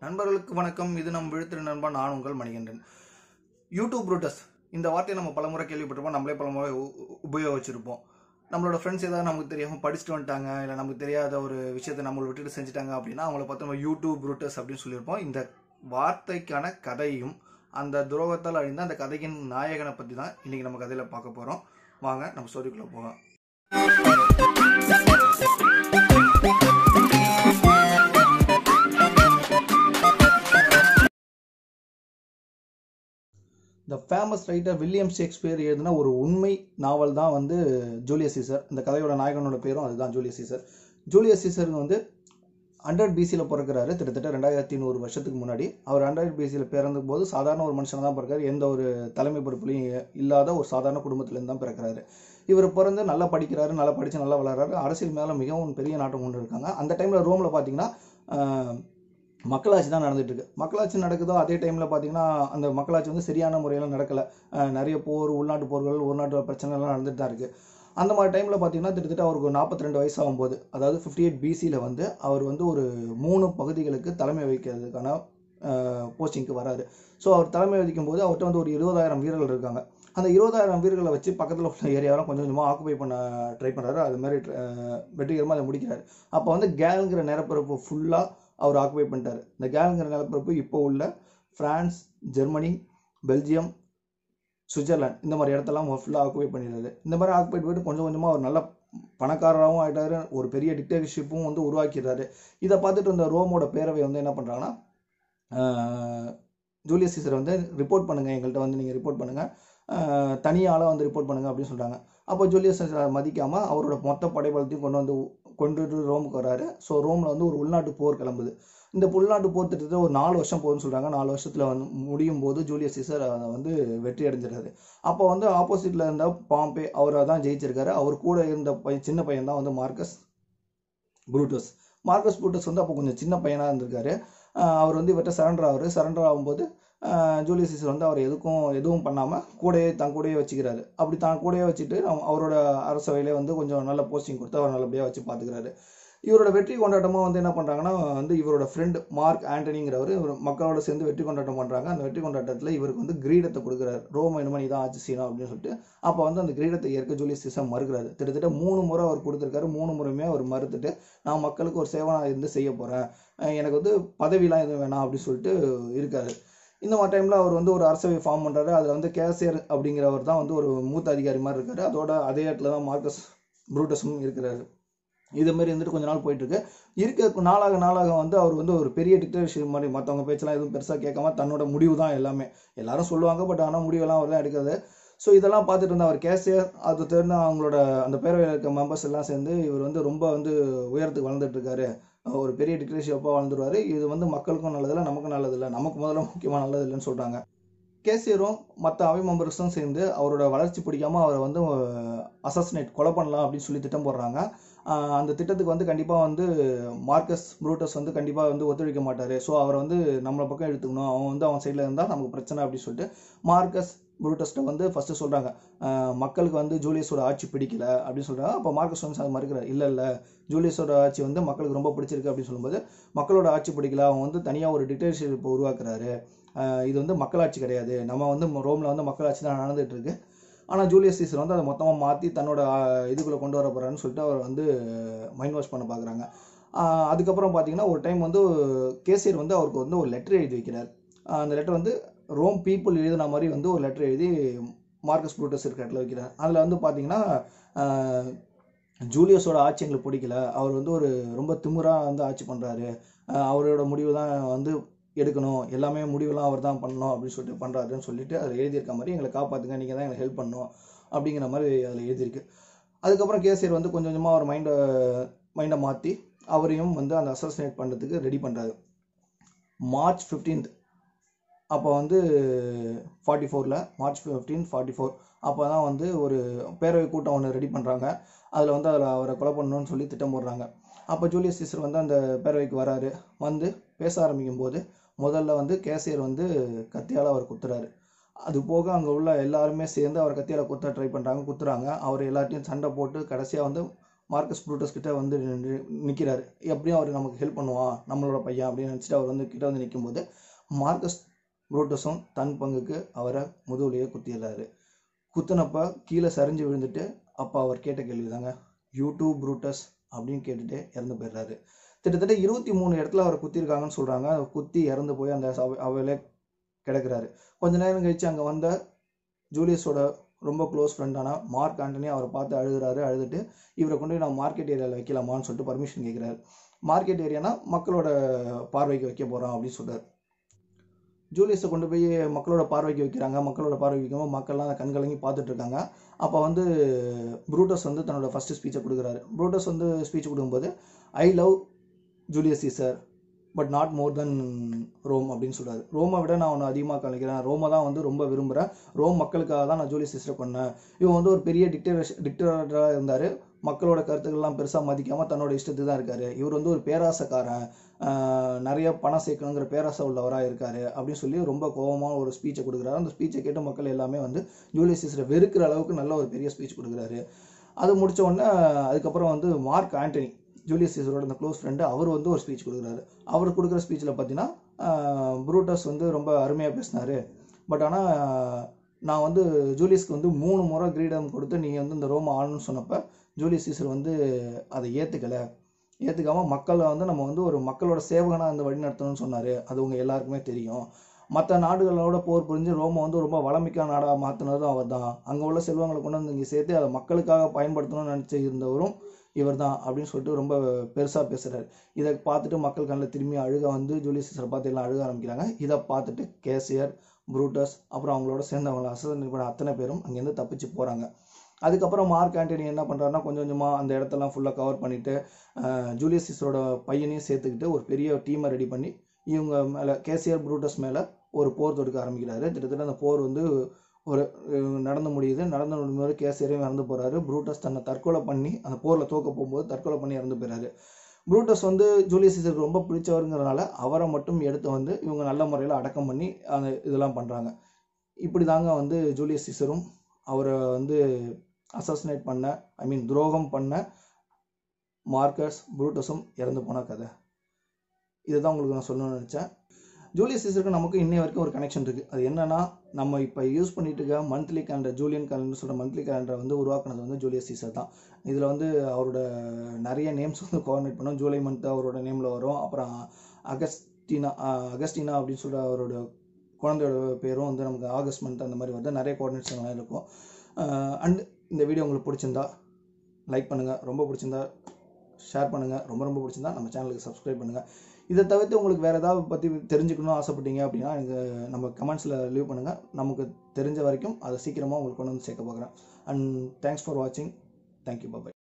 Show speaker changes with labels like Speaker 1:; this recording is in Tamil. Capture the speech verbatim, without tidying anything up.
Speaker 1: நண்பர்களுக்கு வணக்கம். இது நம் விழுத்திரு நண்பன், நான் உங்கள் மணிகண்டன். யூடியூப் ரூட்டர்ஸ் இந்த வார்த்தையை நம்ம பலமுறை கேள்விப்பட்டிருப்போம், நம்மளே பலமுறை உபயோகிச்சிருப்போம். நம்மளோட ஃப்ரெண்ட்ஸ் ஏதாவது நமக்கு தெரியாமல் படிச்சுட்டு வந்துட்டாங்க, இல்லை நமக்கு தெரியாத ஒரு விஷயத்தை நம்மளை விட்டுட்டு செஞ்சுட்டாங்க அப்படின்னா அவங்கள பார்த்து நம்ம யூடியூப் ரூட்டர்ஸ் அப்படின்னு சொல்லியிருப்போம். இந்த வார்த்தைக்கான கதையும் அந்த துரோகத்தால் அழிந்த அந்த கதையின் நாயகனை பற்றி தான் இன்னைக்கு நம்ம கதையில் பார்க்க போகிறோம். வாங்க நம்ம ஸ்டோரிக்குள்ளே போகலாம். The famous writer William Shakespeare எழுதின ஒரு உண்மை நாவல் தான் வந்து ஜூலியஸ் சீசர். இந்த கதையோட நாயகனோட பேரும் அதுதான், ஜூலியஸ் சீசர். ஜூலியஸ் சீசருக்கு வந்து ஹண்ட்ரட் பிசியில் பிறக்கிறாரு, கிட்டத்தட்ட ரெண்டாயிரத்தி நூறு வருஷத்துக்கு முன்னாடி. அவர் ஹண்ட்ரட் பிசியில் பிறந்த போது சாதாரண ஒரு மனுஷனாக தான் பிறக்காரு, எந்த ஒரு தலைமை பொறுப்புலையும் இல்லாத ஒரு சாதாரண குடும்பத்திலேருந்து தான் பிறக்கிறாரு. இவர் பிறந்து நல்லா படிக்கிறாரு, நல்லா படித்து நல்லா வளர்றாரு. அரசியல் மேலே மிகவும் பெரிய நாட்டம் கொண்டு இருக்காங்க. அந்த டைமில் ரோமில் பார்த்தீங்கன்னா மக்களாட்சி தான் நடந்துட்டு இருக்கு. மக்களாட்சி நடக்குதோ அதே டைமில் பார்த்தீங்கன்னா அந்த மக்களாட்சி வந்து சரியான முறையில் நடக்கலை. நிறைய போர், உள்நாட்டு போர்கள், உள்நாட்டு பிரச்சனைலாம் நடந்துட்டு தான் இருக்குது. அந்த மாதிரி டைமில் பார்த்தீங்கன்னா கிட்டத்தட்ட அவருக்கு நாற்பத்தி ரெண்டு வயசு ஆகும்போது, அதாவது ஃபிஃப்டி எயிட் பிசியில் வந்து அவர் வந்து ஒரு மூணு பகுதிகளுக்கு தலைமை வகிக்கிறதுக்கான போஸ்டிங்க்கு வராரு. ஸோ அவர் தலைமை வகிக்கும் போது அவர்கிட்ட வந்து ஒரு இருபதாயிரம் வீரர்கள் இருக்காங்க. அந்த இருபதாயிரம் வீரர்களை வச்சு பக்கத்தில் உள்ள ஏரியாவெலாம் கொஞ்சம் கொஞ்சமாக ஆக்குபை பண்ண ட்ரை பண்ணுறாரு. அது மாதிரி வெற்றிகரமாக அதை முடிக்கிறாரு. அப்போ வந்து கேல்ங்கிற நிலப்பரப்பு ஃபுல்லாக அவர் ஆக்குபை பண்ணிட்டார். இந்த கேல்ங்கிற நிலப்பரப்பு இப்போ உள்ள பிரான்ஸ், ஜெர்மனி, பெல்ஜியம், சுவிட்சர்லாந்து இந்த மாதிரி இடத்தெல்லாம் ஃபுல்லாக ஆக்குபை பண்ணிடுறாரு. இந்த மாதிரி ஆக்குபை போயிட்டு கொஞ்சம் கொஞ்சமாக அவர் நல்ல பணக்காரராகவும் ஆகிட்டாரு, ஒரு பெரிய டிக்டேட்டர்ஷிப்பும் வந்து உருவாக்கிடுறாரு. இதை பார்த்துட்டு இந்த ரோமோட பேரவை வந்து என்ன பண்ணுறாங்கன்னா, ஜூலியஸ் சீசரை வந்து ரிப்போர்ட் பண்ணுங்கள், எங்கள்கிட்ட வந்து நீங்கள் ரிப்போர்ட் பண்ணுங்கள், தனியாளாக வந்து ரிப்போர்ட் பண்ணுங்கள் அப்படின்னு சொல்கிறாங்க. அப்போ ஜூலியஸ் சீசரை மதிக்காமல் அவரோட மொத்த படைபலத்தையும் கொண்டு வந்து கொண்டுட்டு ரோமுக்கு வராரு. ஸோ ரோமில் வந்து ஒரு உள்நாட்டு போர் கிளம்புது. இந்த உள்நாட்டு போர் திட்டத்தை ஒரு நாலு வருஷம் போகுதுன்னு சொல்கிறாங்க. நாலு வருஷத்தில் வந்து முடியும் போது ஜூலியஸ் சீசர் அதை வந்து வெற்றி அடைஞ்சிடறாரு. அப்போ வந்து ஆப்போசிட்டில் இருந்த பாம்பே அவரை தான் ஜெயிச்சிருக்காரு. அவர் கூட இருந்த பையன், சின்ன பையன் தான் வந்து மார்க்கஸ் ப்ரூட்டஸ். மார்க்கஸ் ப்ரூட்டஸ் வந்து அப்போ கொஞ்சம் சின்ன பையனாக இருந்திருக்காரு. அவர் வந்து இவர்கிட்ட சரண்டர் ஆகுது. சரண்டர் ஆகும்போது ஜூலியஸ் சீசர் வந்து அவர் எதுக்கும் எதுவும் பண்ணாமல் கூடையே தன் கூடையே வச்சுக்கிறாரு. அப்படி தான் கூடையே வச்சுட்டு அவரோட அரசவையிலே வந்து கொஞ்சம் நல்ல போஸ்டிங் கொடுத்து அவர் நல்லபடியாக வச்சு பார்த்துக்கிறாரு. இவரோட வெற்றி கொண்டாட்டமாக வந்து என்ன பண்ணுறாங்கன்னா, வந்து இவரோட ஃப்ரெண்ட் மார்க் ஆண்டனிங்கிறவர் இவர் மக்களோட சேர்ந்து வெற்றி கொண்டாட்டம் பண்ணுறாங்க. அந்த வெற்றி கொண்டாட்டத்தில் இவருக்கு வந்து கிரீடத்தை கொடுக்குறாரு. ரோம் இனிமே இதான் ஆட்சி செய்யணும் அப்படின்னு சொல்லிட்டு. அப்போ வந்து அந்த கிரீடத்தை ஏற்க ஜூலியஸ் சீசர் மறுக்கிறாரு. கிட்டத்தட்ட மூணு முறை அவர் கொடுத்துருக்காரு. மூணு முறையுமே அவர் மறுத்துட்டு, நான் மக்களுக்கு ஒரு சேவனாக இருந்து செய்ய போகிறேன், எனக்கு வந்து பதவியெலாம் எதுவும் வேணாம் அப்படின்னு சொல்லிட்டு இருக்காரு. இந்த மாதிரி டைமில் அவர் வந்து ஒரு அரசவை ஃபார்ம் பண்ணுறாரு. அதில் வந்து கேசியர் அப்படிங்கிறவர் தான் வந்து ஒரு மூத்த அதிகாரி மாதிரி இருக்காரு. அதோட அதே இடத்துல தான் மார்க்கஸ் ப்ரூட்டஸும் இருக்கிறாரு. இதுமாரி இருந்துட்டு கொஞ்ச நாள் போயிட்டுருக்கு. இருக்க நாளாக நாளாக வந்து அவர் வந்து ஒரு பெரிய டிக்டேட்டர்ஷிப் மாதிரி, மற்றவங்க பேச்செல்லாம் எதுவும் பெருசாக கேட்காம தன்னோட முடிவு தான் எல்லாமே. எல்லாரும் சொல்லுவாங்க, பட் ஆனால் முடிவெல்லாம் அவர் தான் எடுக்கிறது. ஸோ இதெல்லாம் பார்த்துட்டு இருந்த அவர் கேசியர், அது தெரிஞ்ச அவங்களோட அந்த பேரவையில் இருக்க மெம்பர்ஸ் எல்லாம் சேர்ந்து இவர் வந்து ரொம்ப வந்து உயரத்துக்கு வளர்ந்துட்டு இருக்காரு, ஒரு பெரிய டிக்டேட்டர்ஷிப்பாக வாழ்ந்துருவார், இது வந்து மக்களுக்கும் நல்லதில்லை, நமக்கும் நல்லதில்லை, நமக்கு முதல்ல முக்கியமாக நல்லதில்லைன்னு சொல்கிறாங்க. கேசியரும் மற்ற அவை மெம்பர்ஸும் சேர்ந்து அவரோட வளர்ச்சி பிடிக்காமல் அவரை வந்து அசாசினேட், கொலை பண்ணலாம் அப்படின்னு சொல்லி திட்டம் போடுறாங்க. அந்த திட்டத்துக்கு வந்து கண்டிப்பாக வந்து மார்க்கஸ் ப்ரூட்டஸ் வந்து கண்டிப்பாக வந்து ஒத்துழைக்க மாட்டார். ஸோ அவரை வந்து நம்மளை பக்கம் எடுத்துக்கணும், அவன் வந்து அவன் சைடில் இருந்தால் நமக்கு பிரச்சனை அப்படின்னு சொல்லிட்டு மார்க்கஸ் ப்ரூட்டஸ்ட்டை வந்து ஃபஸ்ட்டு சொல்கிறாங்க, மக்களுக்கு வந்து ஜூலியஸோட ஆட்சி பிடிக்கல அப்படின்னு சொல்கிறாங்க. அப்போ மார்க்கஸ் வந்து அதை மறுக்கிறார். இல்லை இல்லை ஜூலியஸோட ஆட்சி வந்து மக்களுக்கு ரொம்ப பிடிச்சிருக்கு அப்படின்னு சொல்லும்போது, மக்களோட ஆட்சி பிடிக்கல, அவன் வந்து தனியாக ஒரு டிக்டேட்டர்ஷிப் உருவாக்குறாரு, இது வந்து மக்களாட்சி கிடையாது, நம்ம வந்து ரோமில் வந்து மக்களாட்சி தான் நடந்துகிட்டு இருக்கு, ஆனால் ஜூலியஸ் சீசர் வந்து அதை மொத்தமாக மாற்றி தன்னோட இதுக்குள்ளே கொண்டு வர போகிறான்னு சொல்லிட்டு அவர் வந்து மைண்ட் வாஷ் பண்ண பார்க்குறாங்க. அதுக்கப்புறம் பார்த்தீங்கன்னா ஒரு டைம் வந்து கேசியர் வந்து அவருக்கு வந்து ஒரு லெட்டர் எழுதி வைக்கிறார். அந்த லெட்டர் வந்து ரோம் பீப்புள் எழுதின மாதிரி வந்து ஒரு லெட்டர் எழுதி மார்க்கஸ் ப்ரூட்டஸ் இருக்கிற இடத்துல வைக்கிறார். அதில் வந்து பார்த்தீங்கன்னா ஜூலியஸோட ஆட்சி எங்களுக்கு பிடிக்கல, அவர் வந்து ஒரு ரொம்ப திமிராக வந்து ஆட்சி பண்ணுறாரு, அவரோட முடிவு தான் வந்து எடுக்கணும், எல்லாமே முடிவெல்லாம் அவர் தான் பண்ணணும் அப்படின்னு சொல்லிட்டு பண்ணுறாருன்னு சொல்லிட்டு அதில் எழுதியிருக்க மாதிரி, எங்களை காப்பாற்றுங்க, நீங்கள் தான் எங்களுக்கு ஹெல்ப் பண்ணணும் அப்படிங்கிற மாதிரி அதில் எழுதியிருக்கு. அதுக்கப்புறம் கேசியர் வந்து கொஞ்சம் கொஞ்சமாக அவர் மைண்டை மைண்டை மாற்றி அவரையும் வந்து அந்த அசாசினேட் பண்ணுறதுக்கு ரெடி பண்ணுறாரு. மார்ச் ஃபிஃப்டீன்த் அப்போ வந்து ஃபார்ட்டி ஃபோரில் மார்ச் ஃபிஃப்டீன் ஃபார்ட்டி ஃபோர் அப்போ தான் வந்து ஒரு பேரவை கூட்டம் ஒன்று ரெடி பண்ணுறாங்க. அதில் வந்து அதில் அவரை கொலை பண்ணணும்னு சொல்லி திட்டம் போடுறாங்க. அப்போ ஜூலியஸ் சீசர் வந்து அந்த பேரவைக்கு வராரு. வந்து பேச ஆரம்பிக்கும் போது முதல்ல வந்து கேசியர் வந்து கத்தியால் அவர் குத்துறாரு. அது போக அங்கே உள்ள எல்லாருமே சேர்ந்து அவர் கத்தியால் குத்த ட்ரை பண்ணுறாங்க, குத்துறாங்க. அவர் எல்லாத்தையும் சண்டை போட்டு கடைசியாக வந்து மார்க்கஸ் ப்ரூட்டஸ் கிட்ட வந்து நிற்கிறாரு. எப்படியும் அவர் நமக்கு ஹெல்ப் பண்ணுவான் நம்மளோட பையன் அப்படின்னு நினச்சிட்டு அவர் வந்து கிட்ட வந்து நிற்கும்போது மார்க்கஸ் ப்ரூட்டஸும் தன் பங்குக்கு அவரை முதுகுலையே குத்திடுறாரு. குத்துனப்ப கீழே சரிஞ்சு விழுந்துட்டு அப்போ அவர் கேட்ட கேள்வி தாங்க யூ டூ ப்ரூட்டஸ் அப்படின்னு கேட்டுட்டு இறந்து போயிடுறாரு. கிட்டத்தட்ட இருபத்தி மூணு இடத்துல அவரை குத்திருக்காங்கன்னு சொல்கிறாங்க. அவர் குத்தி இறந்து போய் அந்த அவையிலே கிடக்கிறாரு. கொஞ்ச நேரம் கழிச்சு அங்கே வந்த ஜூலியஸோட ரொம்ப க்ளோஸ் ஃப்ரெண்டான மார்க் ஆண்டனி அவரை பார்த்து அழுகிறாரு. அழுதுட்டு இவரை கொண்டு போய் நான் மார்க்கெட் ஏரியாவில் வைக்கலாமான்னு சொல்லிட்டு பர்மிஷன் கேட்குறாரு. மார்க்கெட் ஏரியானா மக்களோட பார்வைக்கு வைக்க போகிறோம் அப்படின்னு சொல்கிறார். ஜூலியஸை கொண்டு போய் மக்களோட பார்வைக்கு வைக்கிறாங்க. மக்களோட பார்வைக்கு வைக்கும்போது மக்கள்லாம் அதை கண்கலங்கி பார்த்துட்டு இருக்காங்க. அப்போ வந்து ப்ரூட்டஸ் வந்து தன்னோட ஃபஸ்ட்டு ஸ்பீச்சை கொடுக்குறாரு. ப்ரூட்டஸ் வந்து ஸ்பீச் கொடுக்கும்போது I love Julius Caesar but not more than Rome அப்படின்னு சொல்கிறாரு. ரோமை விட நான் ஒன்று அதிகமாக கணிக்கிறேன். ரோமை தான் வந்து ரொம்ப விரும்புகிறேன். ரோம் மக்களுக்காக தான் நான் ஜூலியஸ் சீசரை கொண்டேன். இவன் வந்து ஒரு பெரிய டிக்டேட்டர் டிக்டேட்டராக இருந்தார். மக்களோட கருத்துக்கள்லாம் பெருசாக மதிக்காமல் தன்னோட இஷ்டத்துக்கு தான் இருக்கார். இவர் வந்து ஒரு பேராசைக்காரன், நிறைய பணம் சேர்க்கணுங்கிற பேராசை உள்ளவராக இருக்கார் அப்படின்னு சொல்லி ரொம்ப கோபமாக ஒரு ஸ்பீச்சை கொடுக்குறாரு. அந்த ஸ்பீச்சை கேட்டு மக்கள் எல்லாமே வந்து ஜூலியஸ் சீசரை வெறுக்கிற அளவுக்கு நல்ல ஒரு பெரிய ஸ்பீச் கொடுக்குறாரு. அது முடித்த உடனே அதுக்கப்புறம் வந்து மார்க் ஆண்டனி ஜூலியஸ் சீசரோட அந்த க்ளோஸ் ஃப்ரெண்டு அவர் வந்து ஒரு ஸ்பீச் கொடுக்குறாரு. அவர் கொடுக்குற ஸ்பீச்சில் பார்த்தீங்கன்னா ப்ரூட்டஸ் வந்து ரொம்ப அருமையாக பேசினார். பட் ஆனால் நான் வந்து ஜூலியஸ்க்கு வந்து மூணு முறை கிரீடம் கொடுத்து நீங்கள் வந்து இந்த ரோம் ஆளணும்னு சொன்னப்போ ஜூலியஸ் சீசர் வந்து அதை ஏற்றுக்கலை. ஏற்றுக்காமல் மக்களை வந்து நம்ம வந்து ஒரு மக்களோட சேவகனாக வந்து வழி நடத்தணும்னு சொன்னார். அது உங்கள் எல்லாருக்குமே தெரியும். மற்ற நாடுகளோட போர் புரிஞ்சு ரோமை வந்து ரொம்ப வளமிக்க நாடாக மாற்றினதும் அவர் தான். அங்கே உள்ள செல்வங்களை கொண்டு வந்து இங்கே சேர்த்து அதை மக்களுக்காக பயன்படுத்தணும்னு நினச்சி இருந்தவரும் இவர் தான் அப்படின்னு சொல்லிட்டு ரொம்ப பெருசாக பேசுகிறாரு. இதை பார்த்துட்டு மக்கள் கண்ணில் திரும்பி அழுக வந்து ஜூலியஸ் சீசரை பார்த்து எல்லாம் அழுக ஆரம்பிக்கிறாங்க. இதை பார்த்துட்டு கேசியர், ப்ரூட்டஸ் அப்புறம் அவங்களோட சேர்ந்தவங்க அசன் பண்ண அத்தனை பேரும் அங்கேருந்து தப்பிச்சு போகிறாங்க. அதுக்கப்புறம் மார்க் ஆண்டனி என்ன பண்ணுறாருன்னா கொஞ்சம் கொஞ்சமாக அந்த இடத்தெல்லாம் ஃபுல்லாக கவர் பண்ணிவிட்டு ஜூலியஸ் சீசரோட பையனையும் சேர்த்துக்கிட்டு ஒரு பெரிய டீமை ரெடி பண்ணி இவங்க மேலே கேசியர் ப்ரூட்டஸ் மேலே ஒரு போர் தொடுக்க ஆரம்பிக்கிறாரு. கிட்டத்தட்ட அந்த போர் வந்து ஒரு நடந்து முடியுது. நடந்து முடியும்போது கேசியரையும் இறந்து போகிறாரு. ப்ரூட்டஸ் தன்னை தற்கொலை பண்ணி அந்த போரில் தோக்க போகும்போது தற்கொலை பண்ணி இறந்து போயிறாரு. ப்ரூட்டஸ் வந்து ஜூலியஸ் சீசருக்கு ரொம்ப பிடிச்சவருங்கிறதுனால அவரை மட்டும் எடுத்து வந்து இவங்க நல்ல முறையில் அடக்கம் பண்ணி அந்த இதெல்லாம் பண்ணுறாங்க. இப்படி தாங்க வந்து ஜூலியஸ் சீசரும் அவரை வந்து அசாசினேட் பண்ண ஐ மீன் துரோகம் பண்ண மார்க்கஸ் ப்ரூட்டஸும் இறந்து போன கதை. இதுதான் உங்களுக்கு நான் சொல்லணும்னு நினச்சேன். ஜூலியஸ் சீசருக்கு நமக்கு இன்னை வரைக்கும் ஒரு கனெக்ஷன் இருக்குது. அது என்னன்னா நம்ம இப்போ யூஸ் பண்ணிட்டு இருக்க மந்த்லி கேலண்டர் ஜூலியன் கேலண்டர் சொல்கிற மந்த்லி கேலண்டரை வந்து உருவாக்குனது வந்து ஜூலியஸ் சீசர் தான். இதில் வந்து அவரோட நிறைய நேம்ஸ் வந்து கோஆர்டினேட் பண்ணோம். ஜூலை மந்த்து அவரோட நேமில் வரும். அப்புறம் அகஸ்டினா அகஸ்டினா அப்படின்னு சொல்கிற அவரோட குழந்தையோட பேரும் வந்து நமக்கு ஆகஸ்ட் மந்த் அந்த மாதிரி வந்து நிறைய கோஆர்டினேட்ஸ்லாம் இருக்கும். அண்ட் இந்த வீடியோ உங்களுக்கு பிடிச்சிருந்தா லைக் பண்ணுங்கள். ரொம்ப பிடிச்சிருந்தா ஷேர் பண்ணுங்கள். ரொம்ப ரொம்ப பிடிச்சிருந்தா நம்ம சேனலுக்கு சப்ஸ்கிரைப் பண்ணுங்கள். இதை தவிர்த்து உங்களுக்கு வேறு ஏதாவது பற்றி தெரிஞ்சுக்கணும்னு ஆசைப்பட்டீங்க அப்படின்னா எனக்கு நம்ம கமெண்ட்ஸில் லீவ் பண்ணுங்கள். நமக்கு தெரிஞ்ச வரைக்கும் அதை சீக்கிரமாக உங்களுக்கு கொண்டு வந்து சேர்க்க பார்க்குறேன். அண்ட் தேங்க்ஸ் ஃபார் வாட்சிங். தேங்க்யூ. பாய்.